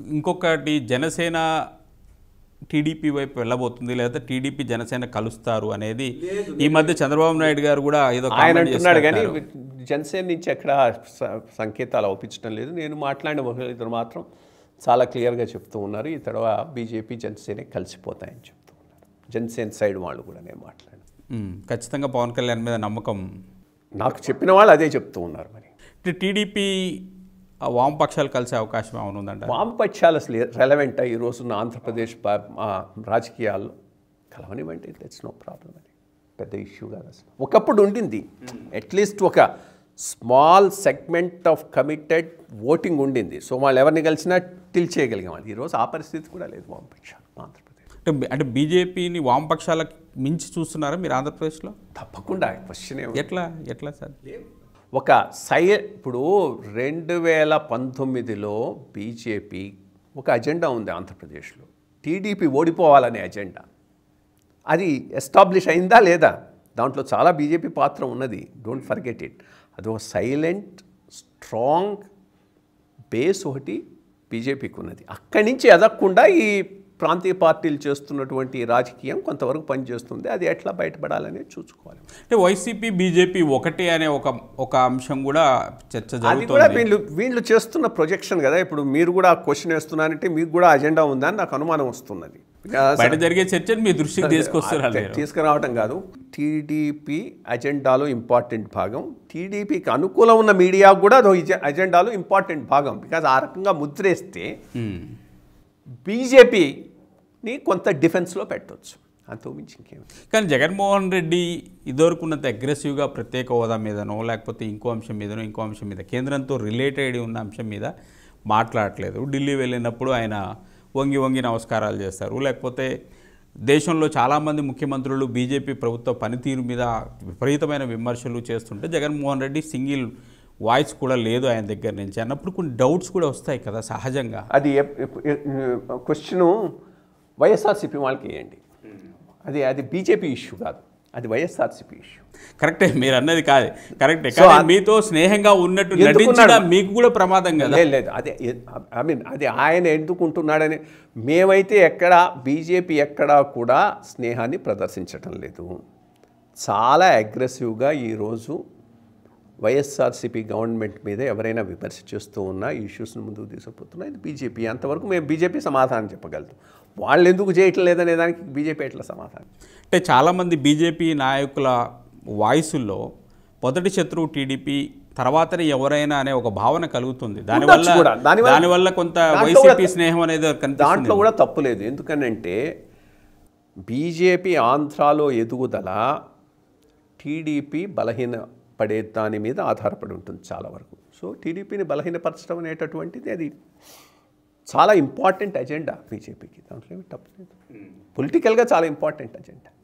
ఇంకొకటి జనసేన టీడీపీ వైపు వెళ్ళబోతుంది లేదా టీడీపీ జనసేన కలుస్తారు అనేది ఈ మధ్య చంద్రబాబు నాయుడు గారు కూడా ఏదో ఆయన అంటున్నాడు కానీ జనసేన నుంచి ఎక్కడ సంకేతాలు అవుపించడం లేదు. నేను మాట్లాడిన ఒకరిద్దరు మాత్రం చాలా క్లియర్గా చెప్తూ ఉన్నారు, ఈ తర్వాత బీజేపీ జనసేన కలిసిపోతాయని చెప్తూ ఉన్నారు. జనసేన సైడ్ వాళ్ళు కూడా నేను మాట్లాడాను. ఖచ్చితంగా పవన్ కళ్యాణ్ మీద నమ్మకం నాకు చెప్పిన వాళ్ళు అదే చెప్తూ ఉన్నారు. మరి టీడీపీ వామపక్షాలు కలిసే అవకాశం ఏమనుందంట? వామపక్షాలు అసలు రెలవెంటా ఈ రోజున్న ఆంధ్రప్రదేశ్ రాజకీయాల్లో కలవనివ్వండి, దట్స్ నో ప్రాబ్లం. అది పెద్ద ఇష్యూ కాదు అసలు. ఒకప్పుడు ఉండింది, అట్లీస్ట్ ఒక small segment of committed voting ఉండింది. సో వాళ్ళు ఎవరిని కలిసినా టిల్ చేయగలిగాం. అది ఈరోజు ఆ పరిస్థితి కూడా లేదు వామపక్షాలు ఆంధ్రప్రదేశ్. అంటే బీజేపీని వామపక్షాలకు మించి చూస్తున్నారా మీరు ఆంధ్రప్రదేశ్లో? తప్పకుండా. క్వశ్చన్ ఎట్లా సార్? ఒక ఇప్పుడు 2019లో బీజేపీ ఒక అజెండా ఉంది ఆంధ్రప్రదేశ్లో, టీడీపీ ఓడిపోవాలనే అజెండా. అది ఎస్టాబ్లిష్ అయిందా లేదా? దాంట్లో చాలా బీజేపీ పాత్ర ఉన్నది, డోంట్ ఫర్గెట్ ఇట్. అది ఒక సైలెంట్ స్ట్రాంగ్ బేస్ ఒకటి బీజేపీకి ఉన్నది. అక్కడి నుంచి ఎదగకుండా ఈ ప్రాంతీయ పార్టీలు చేస్తున్నటువంటి రాజకీయం కొంతవరకు పనిచేస్తుంది. అది ఎట్లా బయటపడాలనేది చూసుకోవాలి. అంటే వైసీపీ బీజేపీ ఒకటే అనే ఒక అంశం కూడా చర్చ జరుగుతుంది. అది కూడా వీళ్ళు చేస్తున్న ప్రొజెక్షన్ కదా. ఇప్పుడు మీరు కూడా క్వశ్చన్ వేస్తున్నారంటే మీకు కూడా అజెండా ఉందని నాకు అనుమానం వస్తున్నది. బయట జరిగే చర్చను మీ దృష్టికి తీసుకురావటం కాదు. టీడీపీ అజెండాలో ఇంపార్టెంట్ భాగం, టీడీపీకి అనుకూలం ఉన్న మీడియా కూడా అజెండాలో ఇంపార్టెంట్ భాగం. బికాజ్ ఆ రకంగా ముద్రేస్తే బీజేపీని కొంత డిఫెన్స్లో పెట్టవచ్చు, అంతకుమించి ఇంకేమి. కానీ జగన్మోహన్ రెడ్డి ఇదివరకున్నంత అగ్రెసివ్గా ప్రత్యేక హోదా మీదనో లేకపోతే ఇంకో అంశం మీద కేంద్రంతో రిలేటెడ్ ఉన్న అంశం మీద మాట్లాడట్లేదు. ఢిల్లీ వెళ్ళినప్పుడు ఆయన వంగి నమస్కారాలు చేస్తారు. లేకపోతే దేశంలో చాలామంది ముఖ్యమంత్రులు బీజేపీ ప్రభుత్వ పనితీరు మీద విపరీతమైన విమర్శలు చేస్తుంటే జగన్మోహన్ రెడ్డి సింగిల్ వాయిస్ కూడా లేదు ఆయన దగ్గర నుంచి అన్నప్పుడు కొన్ని డౌట్స్ కూడా వస్తాయి కదా సహజంగా. అది క్వశ్చను వైఎస్ఆర్సీపీ వాళ్ళకి వేయండి. అది బీజేపీ ఇష్యూ కాదు, అది వైఎస్ఆర్సీపీ ఇష్యూ. కరెక్టే, మీరు అన్నది కాదు కరెక్టే. కానీ మీతో స్నేహంగా ఉన్నట్టు నటించినా మీకు కూడా ప్రమాదం కదా. లేదు, అది ఆయన ఎందుకుంటున్నాడని మేమైతే బీజేపీ ఎక్కడా కూడా స్నేహాన్ని ప్రదర్శించటం లేదు. చాలా అగ్రెసివ్గా ఈరోజు వైఎస్ఆర్సీపీ గవర్నమెంట్ మీద ఎవరైనా విమర్శ చేస్తూ ఉన్నా ఇష్యూస్ని ముందుకు తీసుకుపోతున్నా ఇది బీజేపీ. అంతవరకు మేము బీజేపీ సమాధానం చెప్పగలుగుతాం. వాళ్ళు ఎందుకు చేయటం లేదనే దానికి బీజేపీ ఎట్లా సమాధానం? అంటే చాలామంది బీజేపీ నాయకుల వాయిసుల్లో మొదటి శత్రువు టీడీపీ, తర్వాతనే ఎవరైనా అనే ఒక భావన కలుగుతుంది. దానివల్ల కొంత వైసీపీ స్నేహం అనేది దాంట్లో కూడా తప్పు లేదు. ఎందుకనంటే బీజేపీ ఆంధ్రాలో ఎదుగుదల టీడీపీ బలహీన పడే దాని మీద ఆధారపడి ఉంటుంది చాలా వరకు. సో టీడీపీని బలహీనపరచడం అనేటటువంటిది అది చాలా ఇంపార్టెంట్ అజెండా బీజేపీకి. దాంట్లో ఏమి తప్పు లేదు. పొలిటికల్గా చాలా ఇంపార్టెంట్ అజెండా.